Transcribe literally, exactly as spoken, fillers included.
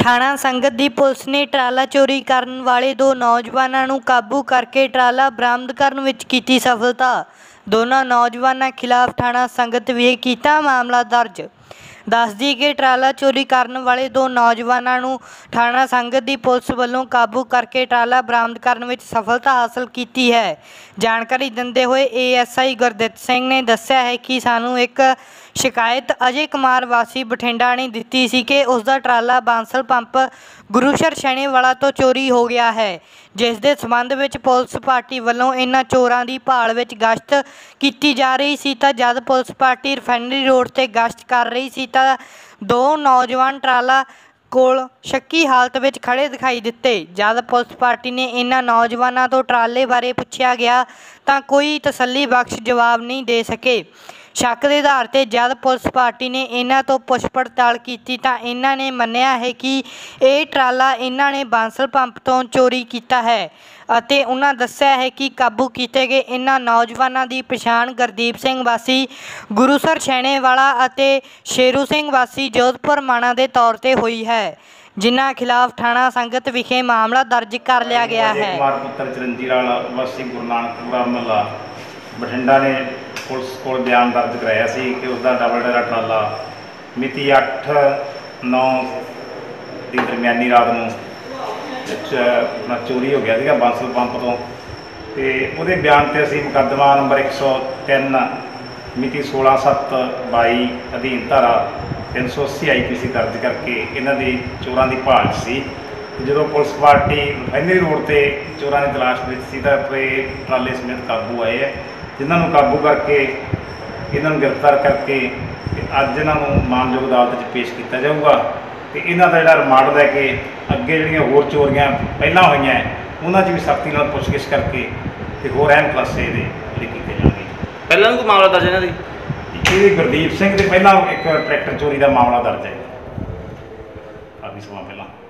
थाणा संगत दी पुलिस ने ट्राला चोरी करन वाले दो नौजवानों नूं काबू करके ट्राला बरामद करन विच कीती सफलता। दोनों नौजवानों खिलाफ थाणा संगत विखे कीता मामला दर्ज। दस दी कि ट्राला चोरी करने वाले दो नौजवानों नूं थाणा संगत दी पुलिस वालों काबू करके ट्राला बरामद करने विच सफलता हासिल की है। जानकारी दिंदे हुए A S I Gurdit Singh ने दस्सिया है कि सानू एक शिकायत अजय कुमार वासी बठिंडा ने दी सी कि उसका ट्राला बांसल पंप गुरुसर शैणेवाला तो चोरी हो गया है, जिस दे संबंध विच पुलिस पार्टी वालों इन्हां चोरां दी भाल विच गश्त की जा रही सी तां जद पुलिस पार्टी रिफाइनरी रोड ते गश्त कर रही सी तां दो नौजवान ट्राला कोल शक्की हालत विच खड़े दिखाई दिते। जद पुलिस पार्टी ने इन्हां नौजवानों तो ट्राले बारे पुछया गया तां कोई तसल्ली बख्श जवाब नहीं दे सके। शक के आधार पर जब पुलिस पार्टी ने इन्हां तो पुछ पड़ताल की तां इन्हां ने मन्निया है कि यह ट्राला इन्हां ने बांसल पंप तो चोरी किया है अते उन्हां दस्सिया है कि काबू किए गए इन्हां नौजवानों की पछाण गुरदीप सिंह वासी गुरुसर शैणेवाला अते शेरू सिंह वासी जोधपुर माणा के तौर पर हुई है, जिन्हां खिलाफ थाणा संगत विखे मामला दर्ज कर लिया गया है। कुमार पुत्र चिरंजीराला वासी गुरु नानकपुरा महला बठिंडा ने पुलिस को बयान दर्ज कराया सी कि उसका डबल डेरा ट्राला मिति अठ नौ की दरमियानी रात में चोरी हो गया बांसल पंप तो वो बयान से असी मुकदमा नंबर एक सौ तीन मिति सोलह सत्त बाई अधीन धारा तीन सौ अस्सी आई पी सी दर्ज करके इन्हों की चोरों की भाल सी। जो पुलिस पार्टी रिफाइनरी रोड से चोरों की तलाश में सी तो ट्राले समेत काबू आए है, जिन्होंने काबू करके इन्हों गिरफ्तार करके अज इन्हों मानयोग अदालत पेश किया जाऊगा। तो इन्हों का जो रिमांड लैके अगे जो होर चोरियां पहला हुई उन्होंने भी सख्ती पुछगिछ करके तो होर अहम खुलासे ये किए जाएंगे। पहला भी कोई मामला दर्ज है ये गुरदीप सिंह से पहला एक ट्रैक्टर चोरी का मामला दर्ज है काफ़ी समय पहला।